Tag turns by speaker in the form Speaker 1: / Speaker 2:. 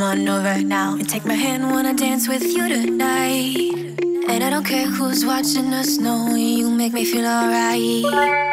Speaker 1: on over now and take my hand, wanna dance with you tonight. And I don't care who's watching us, no, you make me feel alright.